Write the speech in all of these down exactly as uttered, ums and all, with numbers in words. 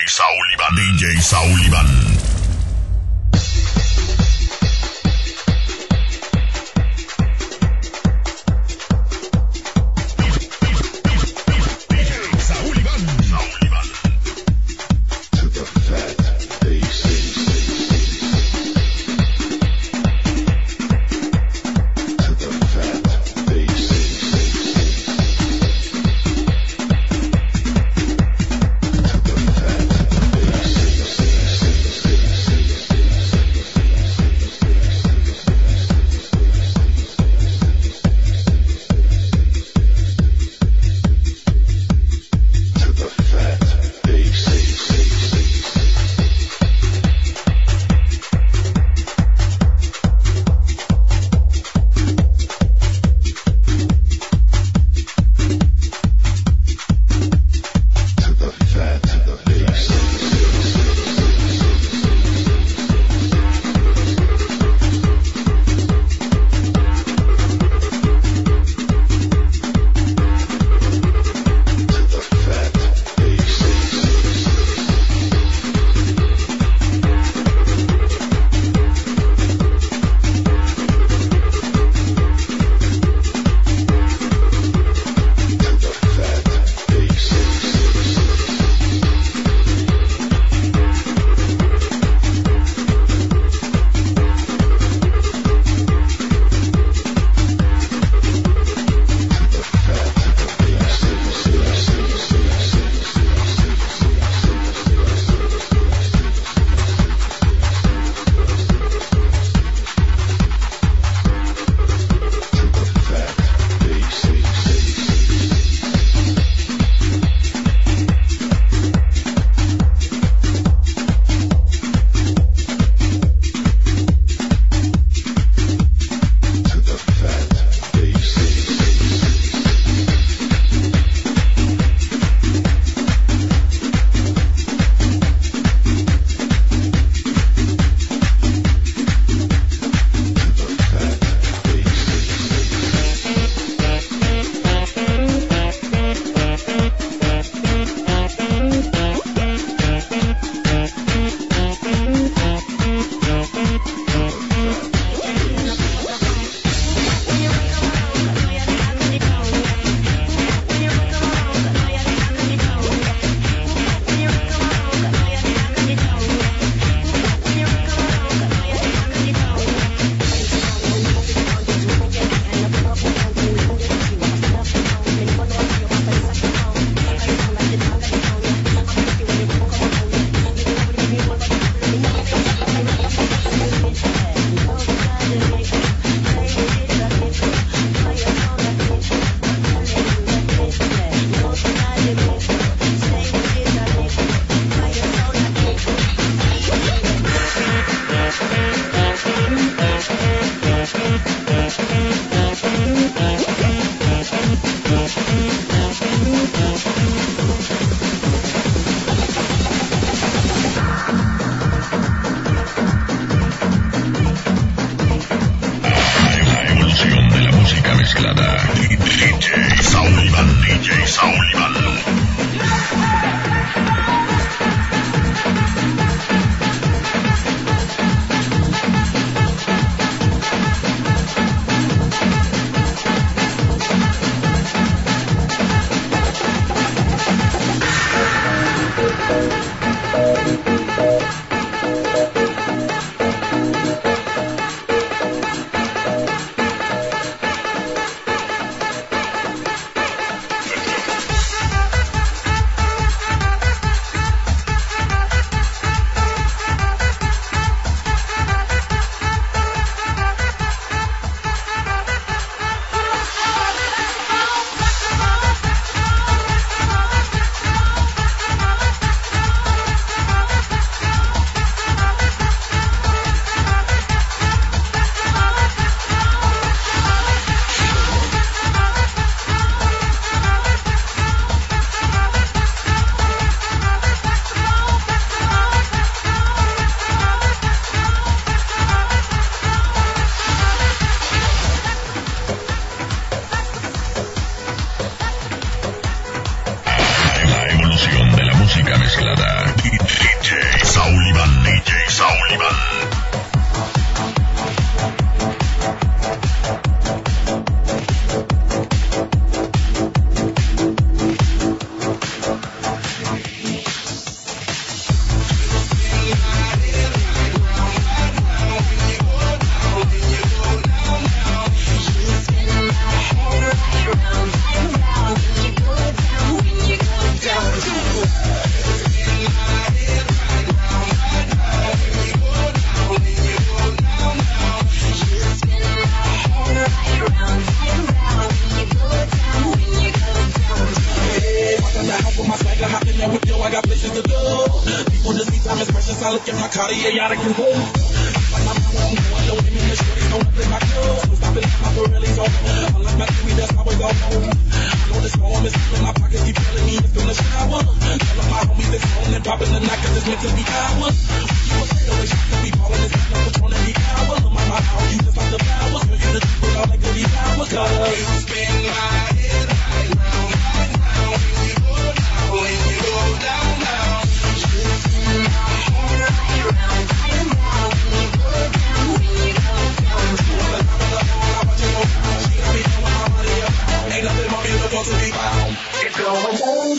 Saulivan. D J Saulivan. my Cartier out of control. Like my mama, I'm going low, aiming the shorties, don't play my girl. So stop it, my Pirelli's on. Unlike my Louis, that's how we go home. I know the storm is in my pocket, keep telling me it's gonna shower. Tell my homies it's on and popping the night, cause it's meant to be ours. You a say the way she could be ballin', it's not the tone of the hour. Look, my mouth, how you just like the flowers. Girl, you the truth without like the flowers. Cause you spin my head right round, right round. When you go down, when you go down, down. You spin my head right round, right round. When you go down, when you go down. All the time on the phone, I watch you go down. She got me down with my money around. Ain't nothing more beautiful to be found. It's going down.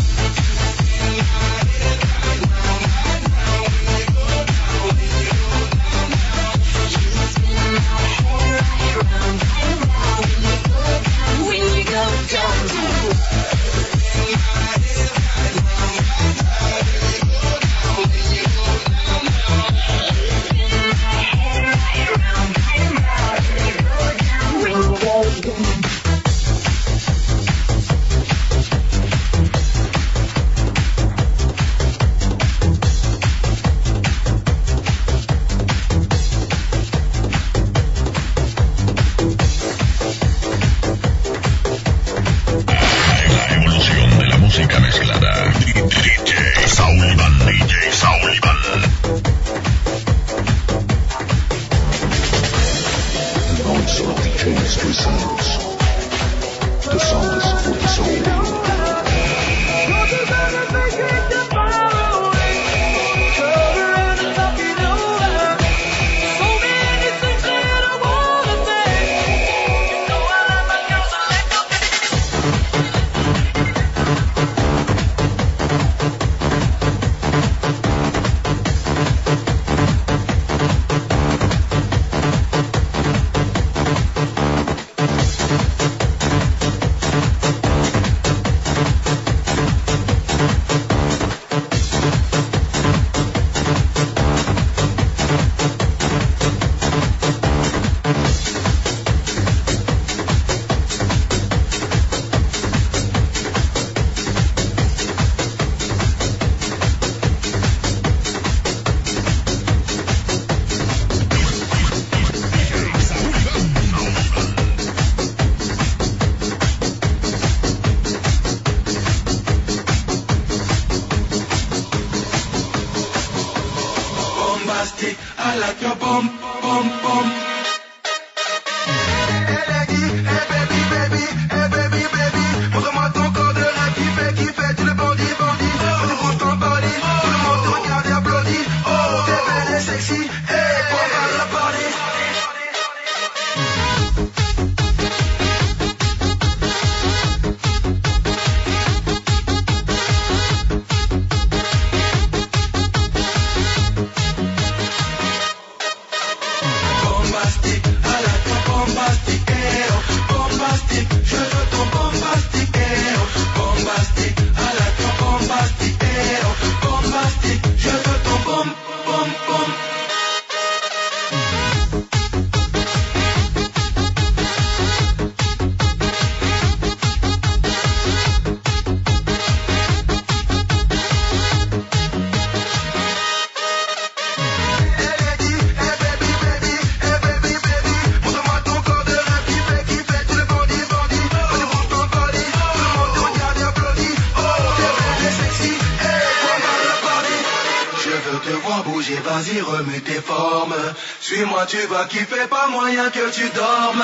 Vas-y, remue tes formes. Suis-moi, tu vas kiffer, pas moyen que tu dormes.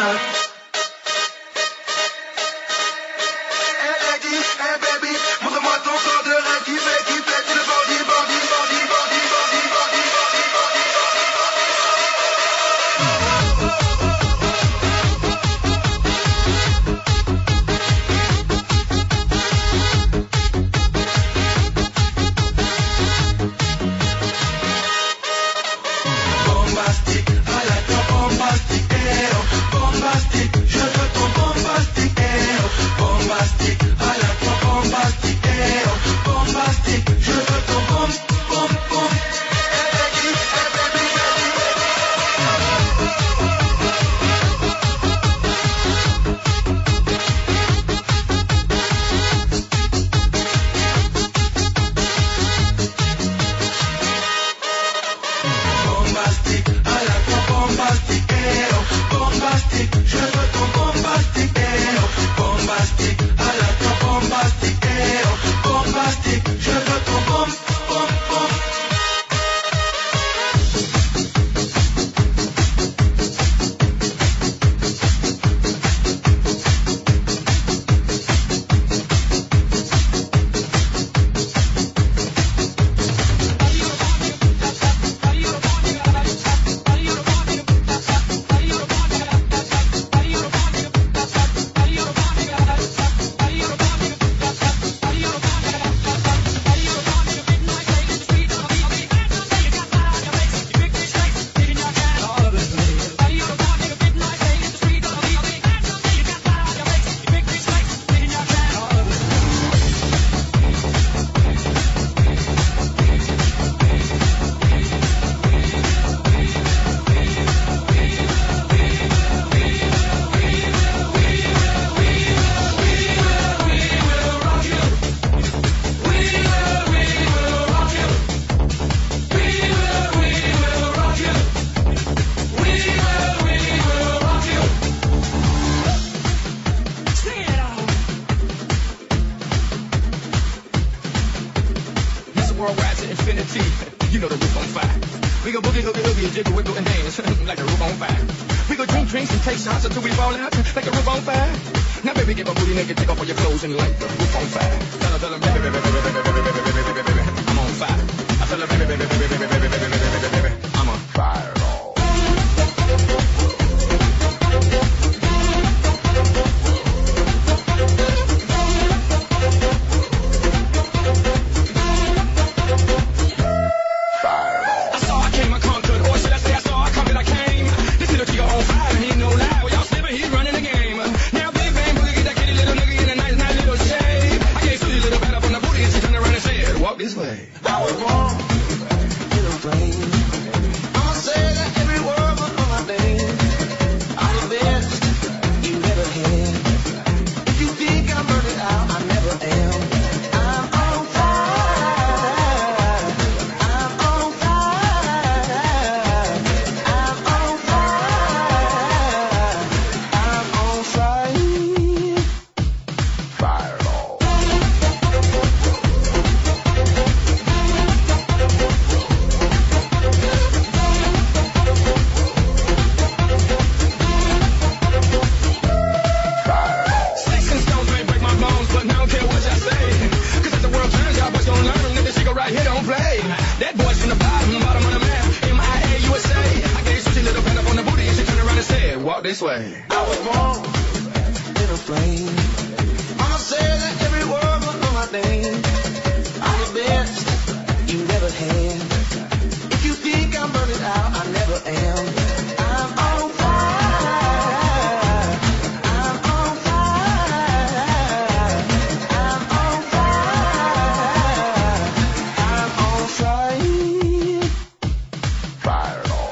Elle a dit, hey baby, montre-moi ton corps de rêve qui fait, qui fait, tu le bandit, bandit, bandit, bandit, bandit, bandit, bombastic, I like your bombastic, eh, oh, bombastic. drinks and take shots until we fall out like a roof on fire. Now baby, get my booty naked, take off all your clothes and light the roof on fire. Tell her, tell her, baby, baby, baby, baby, baby, baby, baby, baby, baby, I'm on fire. I tell her, baby, baby, baby, baby, baby, baby, baby, baby, baby, I'm on fire. This way. I was born in a flame. I'ma say that every word was on my name. I'm the best you ever had. If you think I'm burning out, I never am. I'm on fire. I'm on fire. I'm on fire. I'm on fire. Fireball. This way. I was born in a flame. I'ma say that every word was on my name. I'm the best you ever had. If you think I'm burning out, I never am. I'm on fire. I'm on fire. I'm on fire. I'm on fire. Fireball.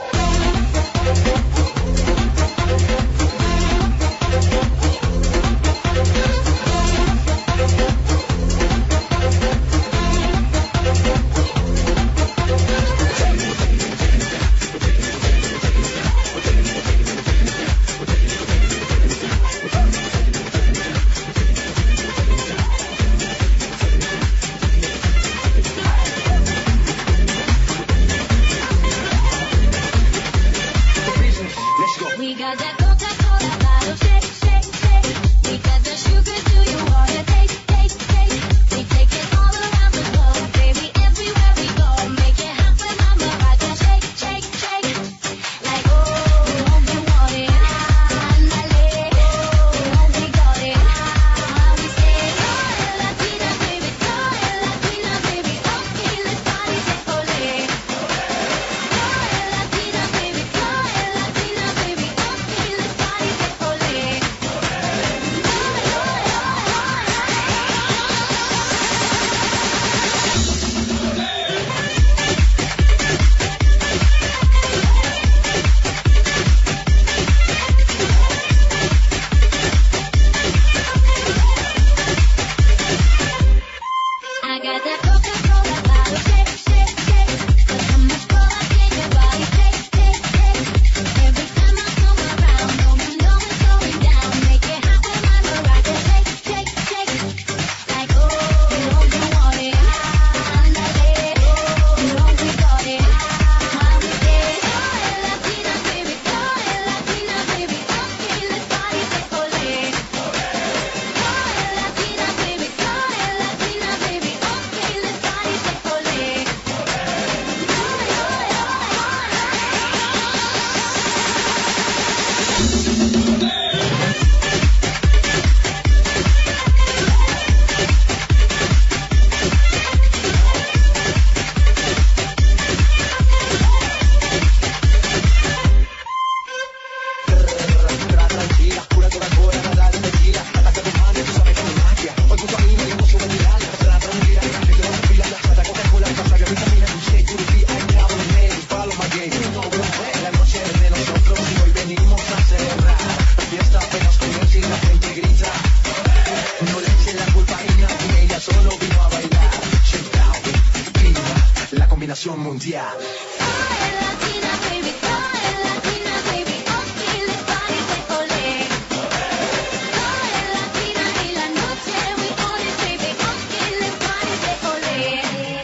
We got that Coca-Cola bottle, shake, shake, shake. We got the sugar to your water, taste, taste, taste. We take it all around the globe, baby, everywhere we go. Make it happen, mama, rock it, shake, shake, shake. Like, oh, we hope you want it, ándale. Oh, we hope we got it, how we say, oh, Latina, baby, oh, Latina, baby, okay, let's party, say, ole. Oh, Latina, baby, oh, Latina, baby. I got that Coca-Cola bottle, shake, shake, shake. But how much cola can your body take, take, take? Every time I come around, no one know it's going down. Make it happen, mama, rock it, shake, shake, shake. Like, oh, we hope you want it, ándale. Oh, we hope we got it, how we say, oh, Latina, baby, oh, Latina, baby, okay, let's party, say, ole. Oh, Latina, baby, oh, Latina, baby, okay, let's party, say, ole. Tranquila, pura Coca-Cola, nada de tequila. Ataca tu mano, tú sabes que es magia. Hoy junto a mí me emoción de mirar. Pasará tranquila, que te vas a pila. Hasta Coca-Cola, pasa que vitamina. Tu shake, tu beat, I travel in it. Follow my game. No, no, la noche es de nosotros y hoy venimos a celebrar. La fiesta apenas comienza y la gente grita. No le echen la culpa a ella, y ella solo vino a bailar. Shake out, viva la combinación mundial. Latina, baby, oh, Latina, baby, okay, let's party, say, ole. Oh, Latina y la noche, we on it, baby, okay, let's party, say, ole.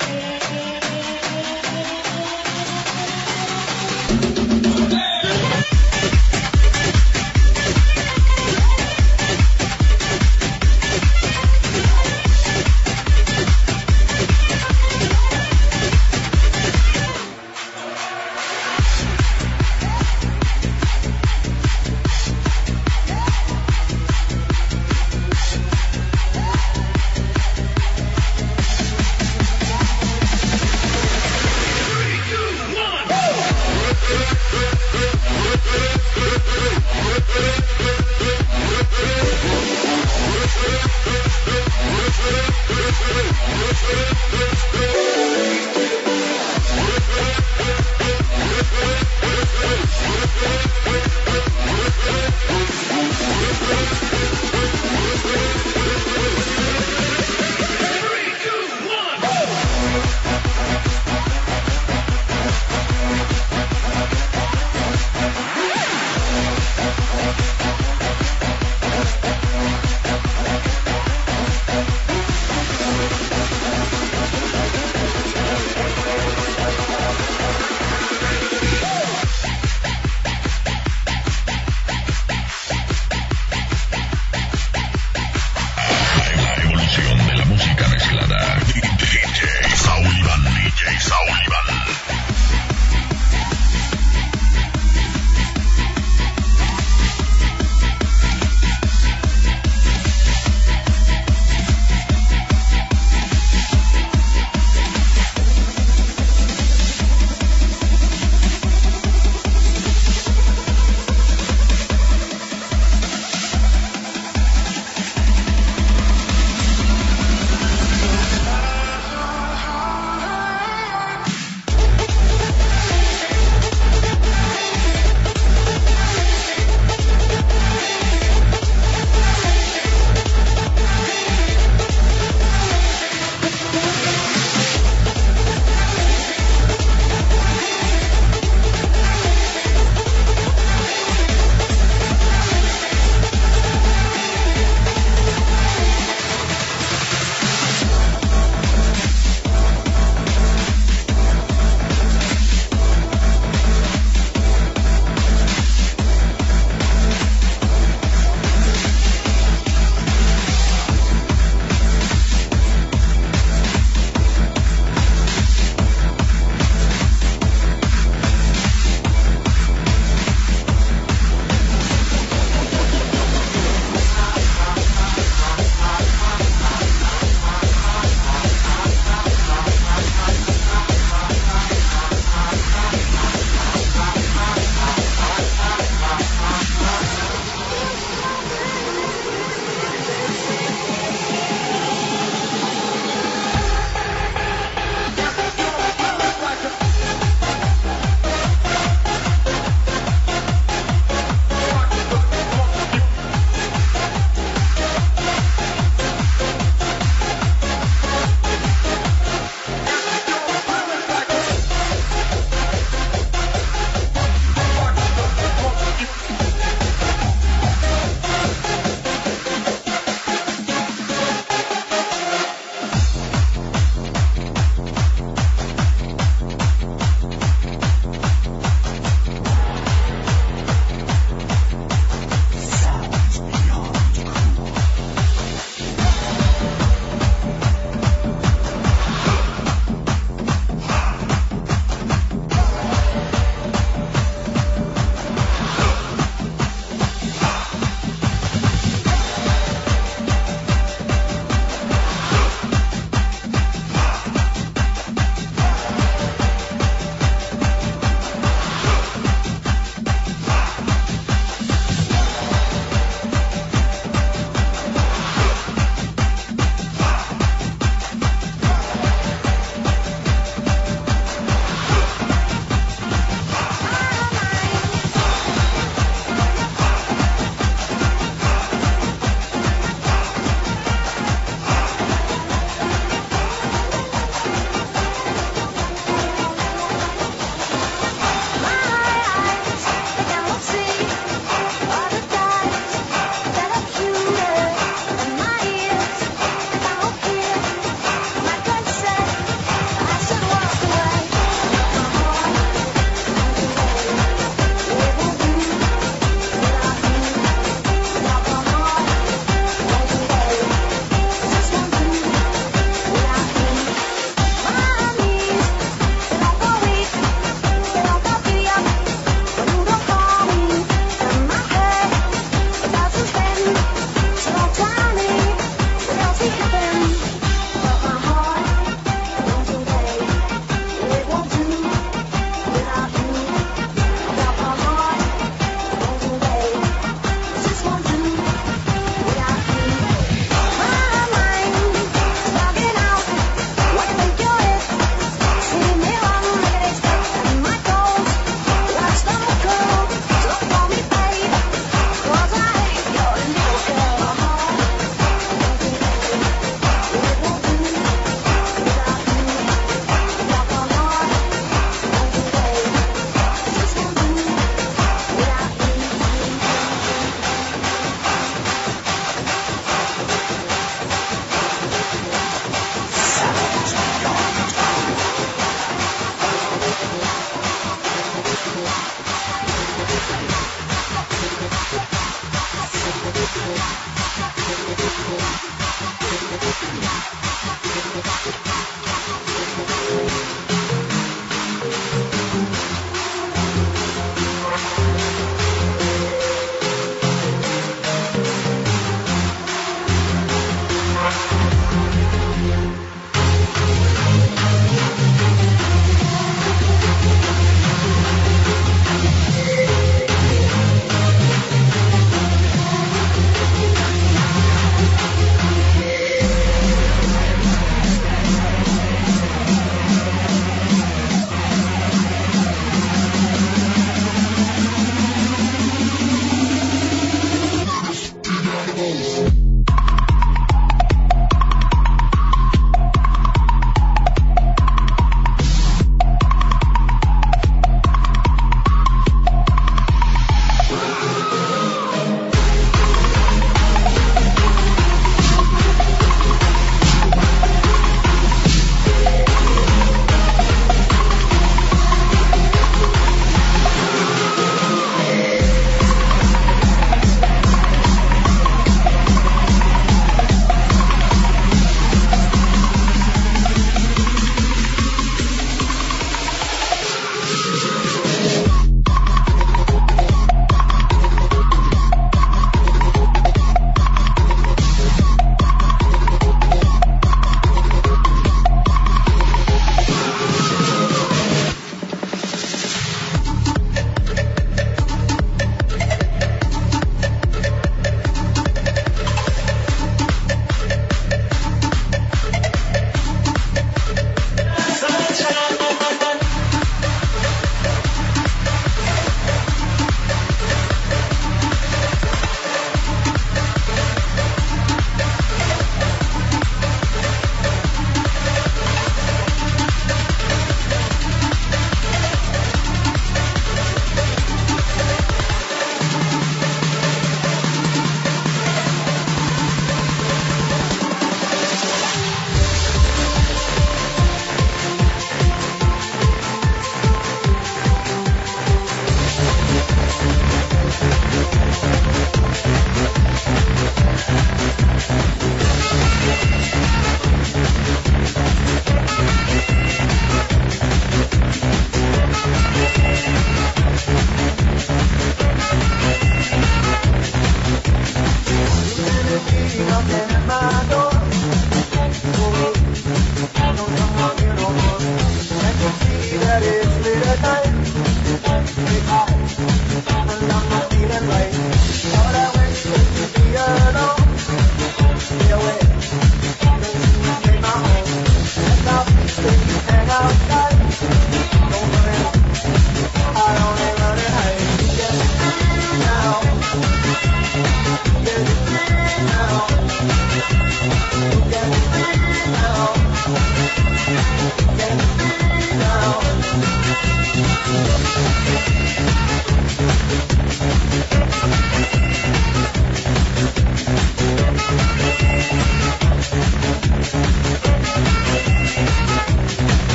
We'll be right back.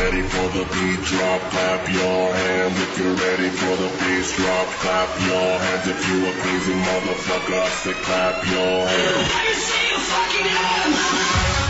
ready for the beat drop, clap your hands. If you're ready for the bass drop, clap your hands. If you a crazy motherfucker, I say clap your hands. Let me see your fucking hands.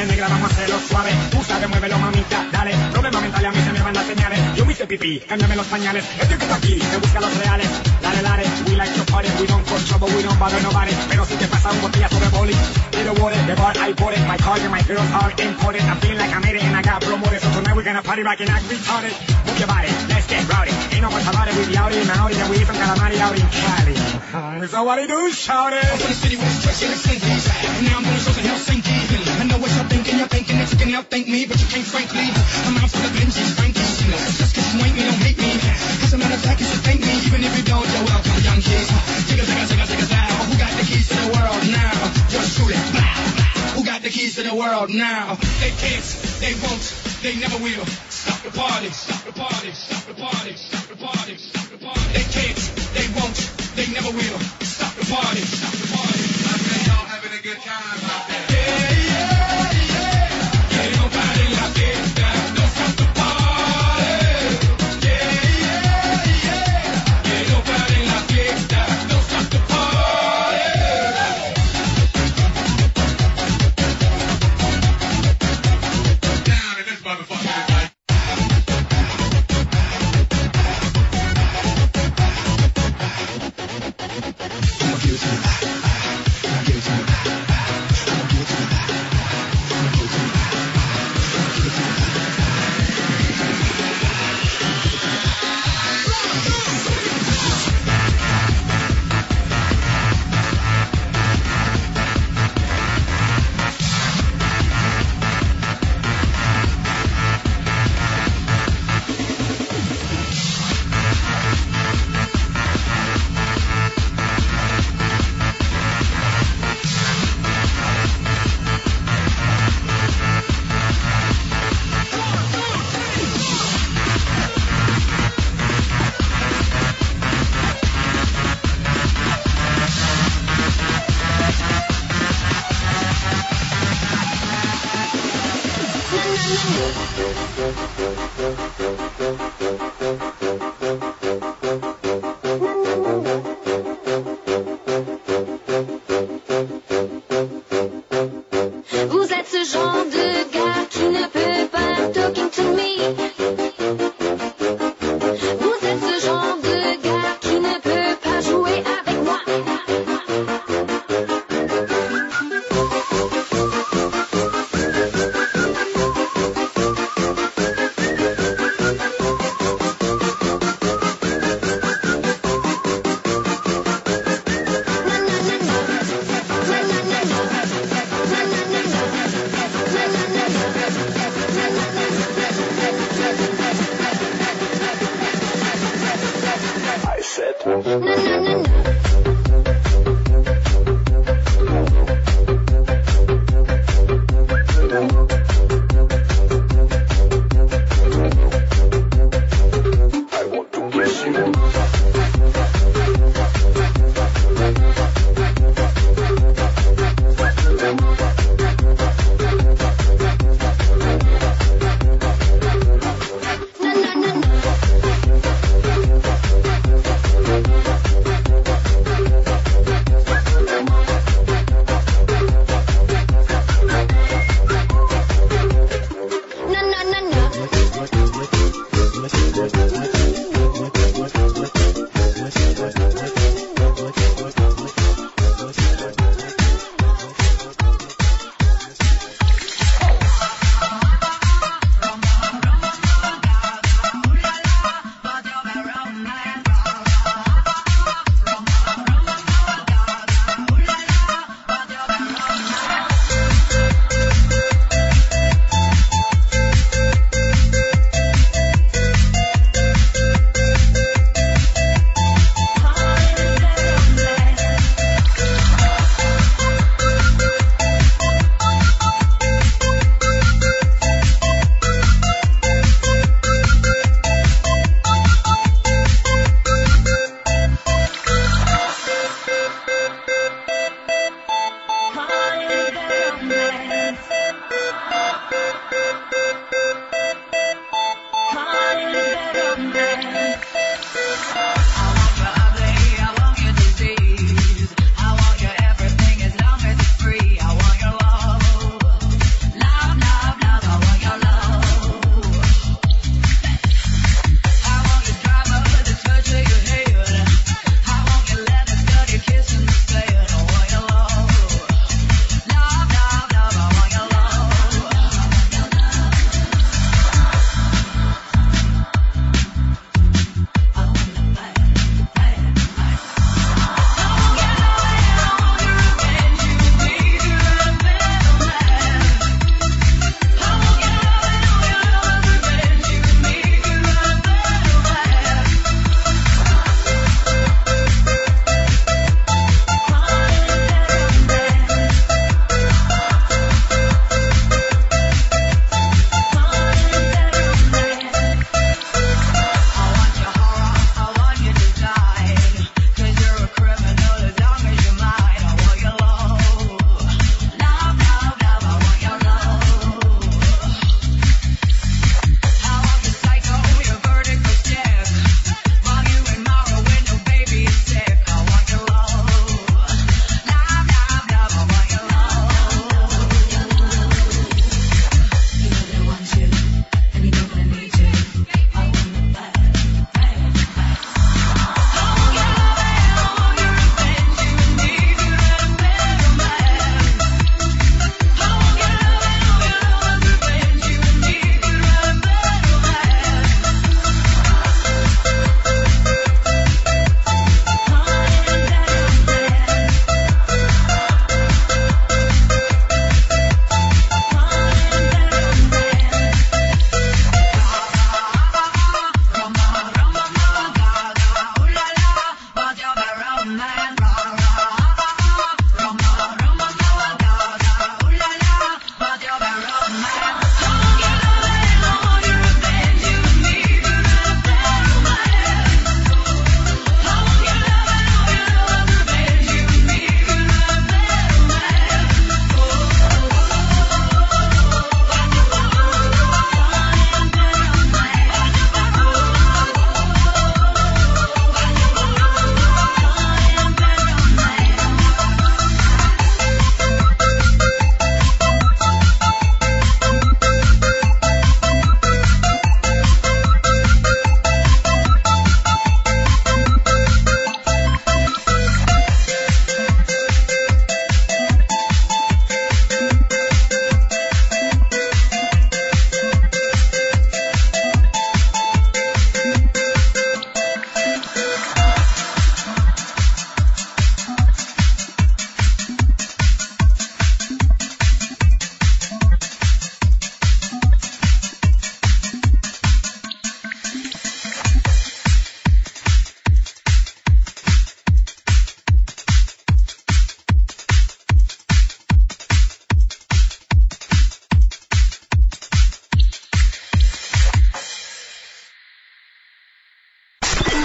Dale negra, vamos a hacerlo suave. Tú sabes, muévelo mamita, dale. Problemas mentales a mí se me van las señales. Yo me hice pipí, cámbiame los pañales. Este que está aquí, me busca los reales. Dale, dale, we like to party. We don't cause trouble, we don't bother nobody. Pero si te pasa un botellazo de boli, little water, the bar I bought it. My car and my girls are imported. I feel like I made it and I got promoted. So tonight we're gonna party rockin' act retarded. Move your body, let's get rowdy. Ain't no much about it, we be outie, Maori, and we from Calamari out in Cali. Uh, so what do you do, shout it? I'm from the city with stress and Helsinki's. And now I'm doing shows in Helsinki. I know what y'all thinking, you're thinking that you can outthink me, but you can't frankly. I'm out for the Benjis, Frankies. Just cause you ain't me, don't hate me. As a matter of fact, you should thank me, even if you don't, you're welcome, young kids. Jigga, jigga, jigga, jigga, jigga. Who got the keys to the world now? Just shoot it, blah, blah. Who got the keys to the world now? They can't, they won't, they never will. Stop the party, stop the party, stop the party, stop the party, stop the party. They can't, they won't, they never will. Stop the party, stop the party. I say y'all having a good time out there. Yeah, yeah, yeah. Ain't nobody like it. Don't stop the party. Yeah, yeah, yeah. Ain't nobody like it. Don't stop the party. Down in this motherfucker. Vous êtes ce genre de gars qui ne peut pas talking to me. Vous êtes ce genre de gars qui ne peut pas jouer avec moi.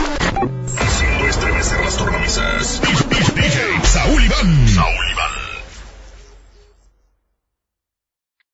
Haciendo estremecer las tornamesas.